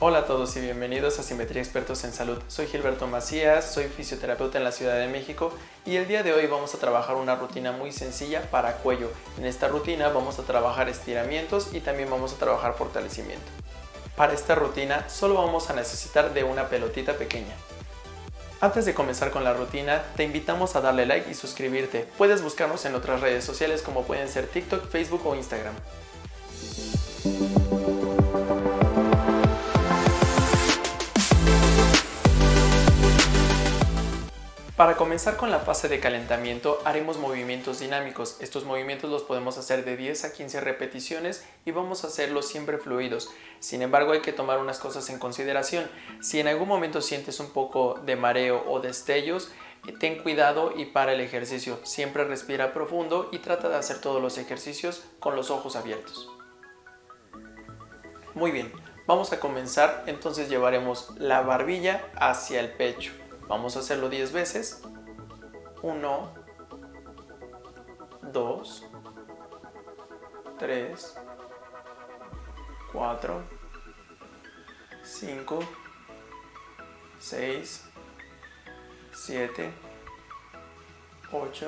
Hola a todos y bienvenidos a Simetría Expertos en Salud. Soy Gilberto Macías, soy fisioterapeuta en la Ciudad de México y el día de hoy vamos a trabajar una rutina muy sencilla para cuello. En esta rutina vamos a trabajar estiramientos y también vamos a trabajar fortalecimiento. Para esta rutina solo vamos a necesitar de una pelotita pequeña. Antes de comenzar con la rutina, te invitamos a darle like y suscribirte. Puedes buscarnos en otras redes sociales como pueden ser TikTok, Facebook o Instagram. Para comenzar con la fase de calentamiento haremos movimientos dinámicos. Estos movimientos los podemos hacer de 10 a 15 repeticiones y vamos a hacerlos siempre fluidos. Sin embargo, hay que tomar unas cosas en consideración. Si en algún momento sientes un poco de mareo o destellos, ten cuidado y para el ejercicio. Siempre respira profundo y trata de hacer todos los ejercicios con los ojos abiertos. Muy bien, vamos a comenzar. Entonces llevaremos la barbilla hacia el pecho. Vamos a hacerlo 10 veces. 1, 2, 3, 4, 5, 6, 7, 8,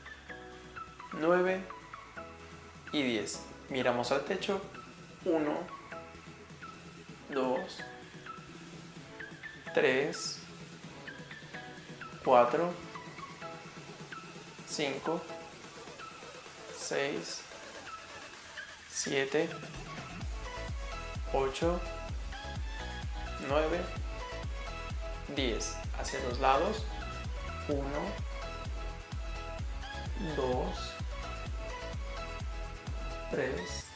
9 y 10. Miramos al techo. 1, 2, 3, 4, 5, 6, 7, 8, 9, 10. Hacia los lados. 1, 2, 3,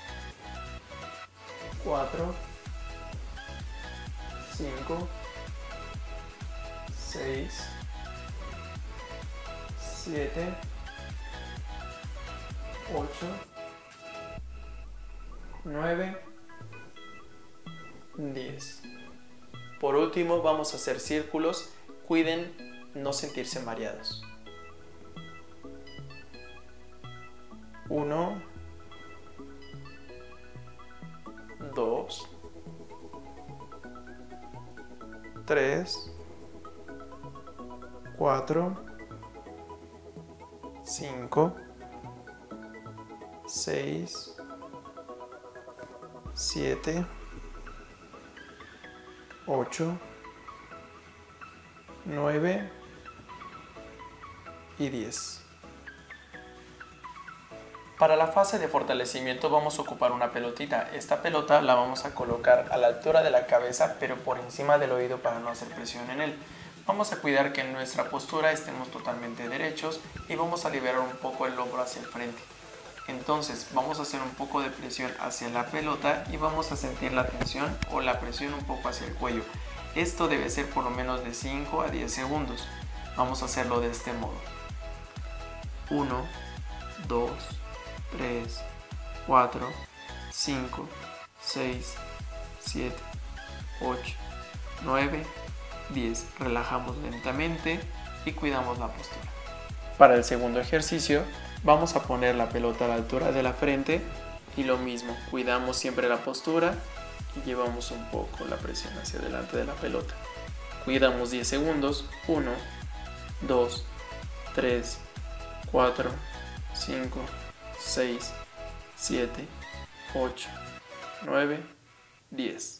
4, 5, 6, 7, 8, 9, 10. Por último vamos a hacer círculos. Cuiden no sentirse mareados. 1, 2, 3, 4, 5, 6, 7, 8, 9 y 10. Para la fase de fortalecimiento vamos a ocupar una pelotita. Esta pelota la vamos a colocar a la altura de la cabeza, pero por encima del oído para no hacer presión en él. Vamos a cuidar que en nuestra postura estemos totalmente derechos y vamos a liberar un poco el hombro hacia el frente. Entonces vamos a hacer un poco de presión hacia la pelota y vamos a sentir la tensión o la presión un poco hacia el cuello. Esto debe ser por lo menos de 5 a 10 segundos. Vamos a hacerlo de este modo. 1, 2, 3, 4, 5, 6, 7, 8, 9, 10. Relajamos lentamente y cuidamos la postura. Para el segundo ejercicio vamos a poner la pelota a la altura de la frente y lo mismo, cuidamos siempre la postura y llevamos un poco la presión hacia delante de la pelota. Cuidamos 10 segundos. 1, 2, 3, 4, 5, 6, 7, 8, 9, 10.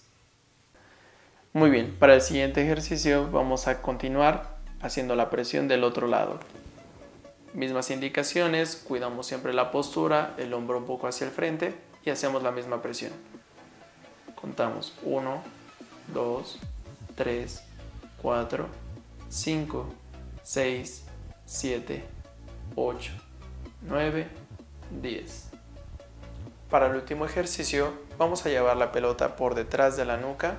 Muy bien, para el siguiente ejercicio vamos a continuar haciendo la presión del otro lado. Mismas indicaciones, cuidamos siempre la postura, el hombro un poco hacia el frente y hacemos la misma presión. Contamos 1, 2, 3, 4, 5, 6, 7, 8, 9, 10. Para el último ejercicio vamos a llevar la pelota por detrás de la nuca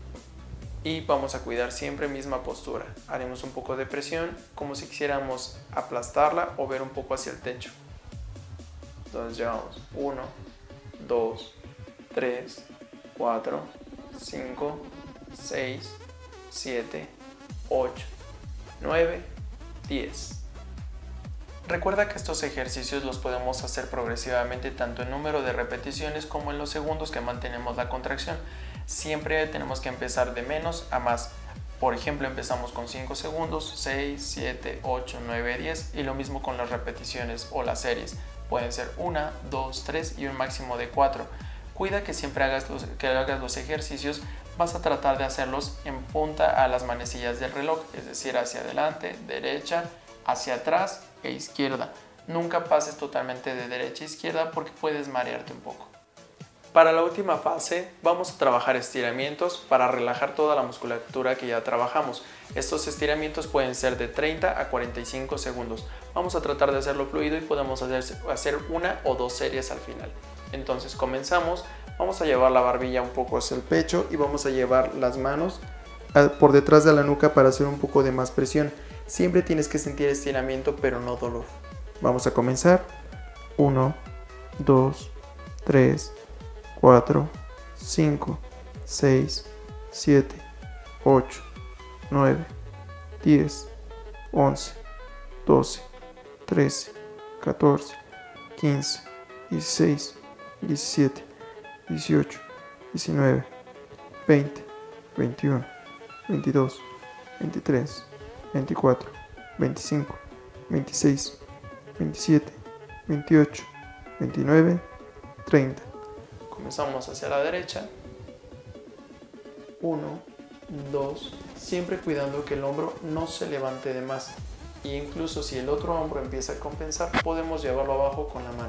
y vamos a cuidar siempre misma postura. Haremos un poco de presión como si quisiéramos aplastarla o ver un poco hacia el techo. Entonces llevamos 1, 2, 3, 4, 5, 6, 7, 8, 9, 10. Recuerda que estos ejercicios los podemos hacer progresivamente tanto en número de repeticiones como en los segundos que mantenemos la contracción. siempre tenemos que empezar de menos a más. Por ejemplo, empezamos con 5 segundos, 6, 7, 8, 9, 10 y lo mismo con las repeticiones o las series. Pueden ser 1, 2, 3 y un máximo de 4. Cuida que siempre hagas los ejercicios, vas a tratar de hacerlos en punta a las manecillas del reloj, es decir, hacia adelante, derecha, hacia atrás e izquierda. Nunca pases totalmente de derecha a izquierda porque puedes marearte un poco. Para la última fase vamos a trabajar estiramientos para relajar toda la musculatura que ya trabajamos. Estos estiramientos pueden ser de 30 a 45 segundos. Vamos a tratar de hacerlo fluido y podemos hacer una o dos series al final. Entonces comenzamos, vamos a llevar la barbilla un poco hacia el pecho y vamos a llevar las manos por detrás de la nuca para hacer un poco de más presión. Siempre tienes que sentir estiramiento pero no dolor. Vamos a comenzar. 1, 2, 3, 4, 5, 6, 7, 8, 9, 10, 11, 12, 13, 14, 15, 16, 17, 18, 19, 20, 21, 22, 23, 24, 25, 26, 27, 28, 29, 30. Comenzamos hacia la derecha. 1, 2, siempre cuidando que el hombro no se levante de más. E incluso si el otro hombro empieza a compensar, podemos llevarlo abajo con la mano.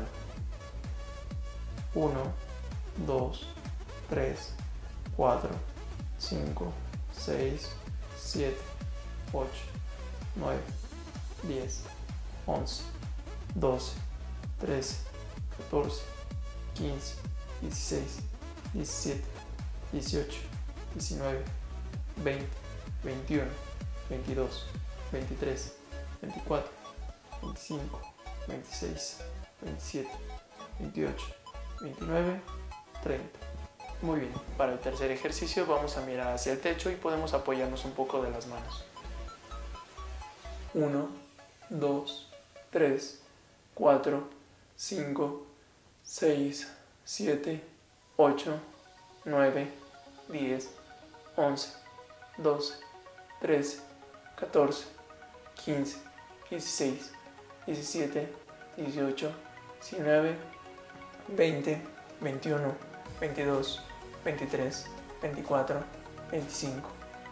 1, 2, 3, 4, 5, 6, 7, 8, 9, 10, 11, 12, 13, 14, 15, 16, 17, 18, 19, 20, 21, 22, 23, 24, 25, 26, 27, 28, 29, 30. Muy bien, para el tercer ejercicio vamos a mirar hacia el techo y podemos apoyarnos un poco de las manos. 1, 2, 3, 4, 5, 6, 7, 8, 9, 10, 11, 12, 13, 14, 15, 16, 17, 18, 19, 20, 21, 22, 23, 24, 25,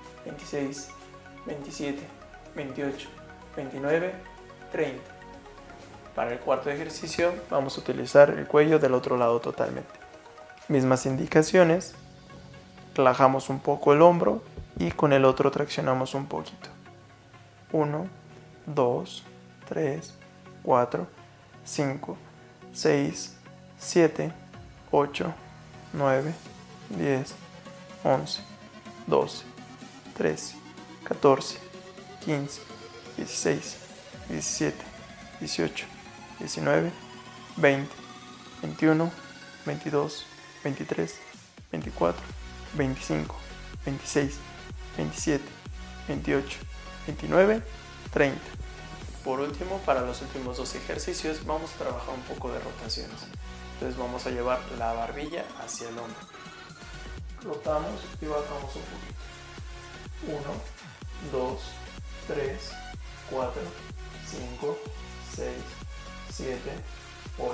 26, 27, 28, 29, 30. Para el cuarto ejercicio vamos a utilizar el cuello del otro lado totalmente. Mismas indicaciones, relajamos un poco el hombro y con el otro traccionamos un poquito. 1, 2, 3, 4, 5, 6, 7, 8, 9, 10, 11, 12, 13, 14, 15, 16, 17, 18, 19, 20, 21, 22, 23, 24, 25, 26, 27, 28, 29, 30. Por último, para los últimos dos ejercicios vamos a trabajar un poco de rotaciones. Entonces vamos a llevar la barbilla hacia el hombro. Rotamos y bajamos un poquito. 1, 2, 3, 4, 5, 6, 7, 8,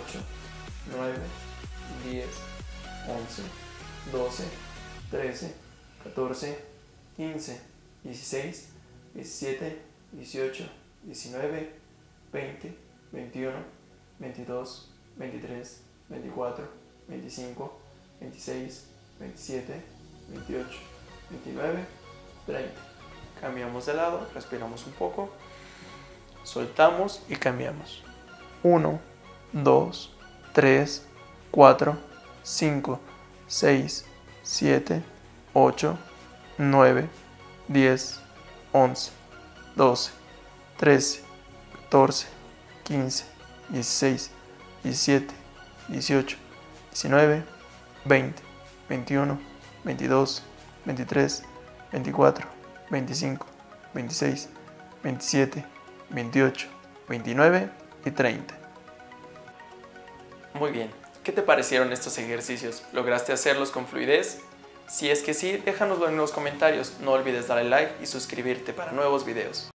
9, 10, 11, 12, 13, 14, 15, 16, 17, 18, 19, 20, 21, 22, 23, 24, 25, 26, 27, 28, 29, 30. Cambiamos de lado, respiramos un poco, soltamos y cambiamos. 1, 2, 3, 4, 5, 6, 7, 8, 9, 10, 11, 12, 13, 14, 15, 16, 17, 18, 19, 20, 21, 22, 23, 24, 25, 26, 27, 28, 29 y 30. Muy bien, ¿qué te parecieron estos ejercicios? ¿Lograste hacerlos con fluidez? Si es que sí, déjanoslo en los comentarios. No olvides darle like y suscribirte para nuevos videos.